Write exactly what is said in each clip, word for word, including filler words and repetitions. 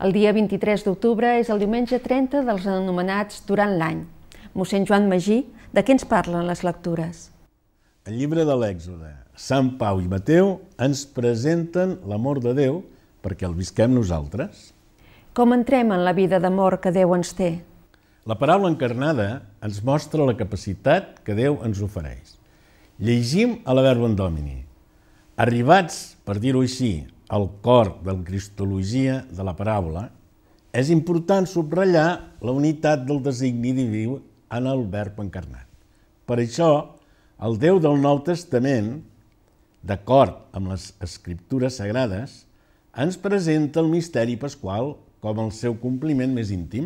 El dia vint-i-tres d'octubre és el diumenge trenta dels anomenats durant l'any. Mossèn Joan Magí, de què ens parlen les lectures? El llibre de l'Èxode, Sant Pau i Mateu ens presenten l'amor de Déu perquè el visquem nosaltres. Com entrem en la vida d'amor que Déu ens té? La paraula encarnada ens mostra la capacitat que Déu ens ofereix. Llegim a la Verbum Domini. Arribats, per dir-ho així, al cor de la cristologia de la paraula, és important subratllar la unitat del designi diví en el verb encarnat. Per això, el Déu del Nou Testament, d'acord amb les Escriptures sagrades, ens presenta el misteri pasqual com el seu compliment més íntim.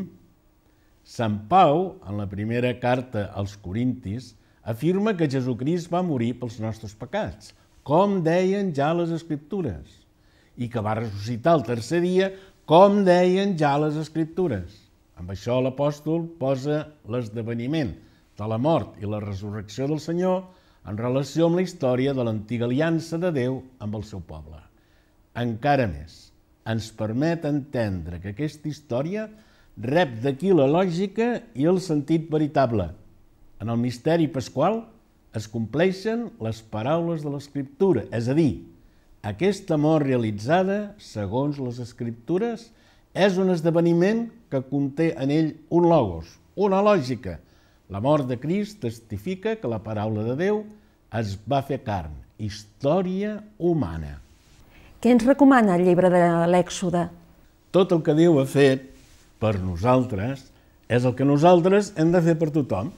Sant Pau, en la primera carta als Corintis, afirma que Jesucrist va morir pels nostres pecats, com deien ja les Escriptures, i que va ressuscitar el tercer dia, com deien ja les Escriptures. Amb això l'apòstol posa l'esdeveniment de la mort i la resurrecció del Senyor en relació amb la història de l'antiga aliança de Déu amb el seu poble. Encara més, ens permet entendre que aquesta història rep d'aquí la lògica i el sentit veritable. En el misteri pasqual es compleixen les paraules de l'Escriptura, és a dir, aquesta mort realitzada, segons les Escriptures, és un esdeveniment que conté en ell un logos, una lògica. La mort de Crist testifica que la paraula de Déu es va fer carn, història humana. Què ens recomana el llibre de l'Èxode? Tot el que Déu ha fet per nosaltres és el que nosaltres hem de fer per tothom.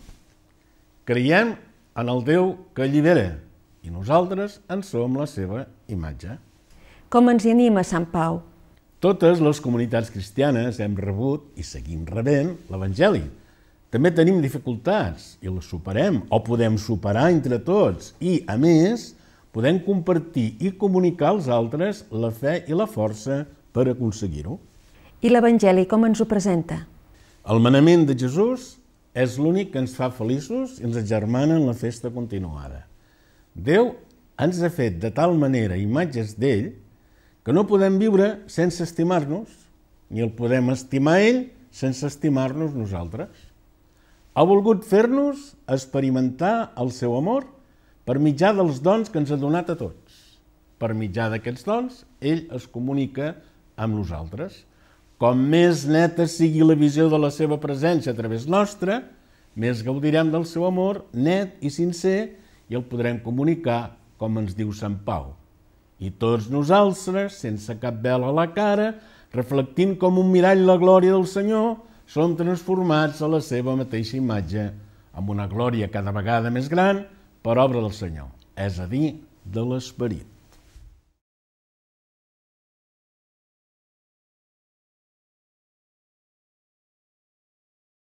Creiem en el Déu que allibera i nosaltres en som la seva imatge. Com ens hi anima Sant Pau? Totes les comunitats cristianes hem rebut i seguim rebent l'Evangeli. També tenim dificultats i les superem o podem superar entre tots i, a més, podem compartir i comunicar als altres la fe i la força per aconseguir-ho. I l'Evangeli com ens ho presenta? El manament de Jesús és l'únic que ens fa feliços i ens agermana en la festa continuada. Déu ens ha fet de tal manera imatges d'ell que no podem viure sense estimar-nos, ni el podem estimar ell sense estimar-nos nosaltres. Ha volgut fer-nos experimentar el seu amor per mitjà dels dons que ens ha donat a tots. Per mitjà d'aquests dons, ell es comunica amb nosaltres. Com més neta sigui la visió de la seva presència a través nostra, més gaudirem del seu amor net i sincer i el podrem comunicar, com ens diu Sant Pau. I tots nosaltres, sense cap vel a la cara, reflectint com un mirall la glòria del Senyor, som transformats a la seva mateixa imatge, amb una glòria cada vegada més gran per obra del Senyor, és a dir, de l'Esperit.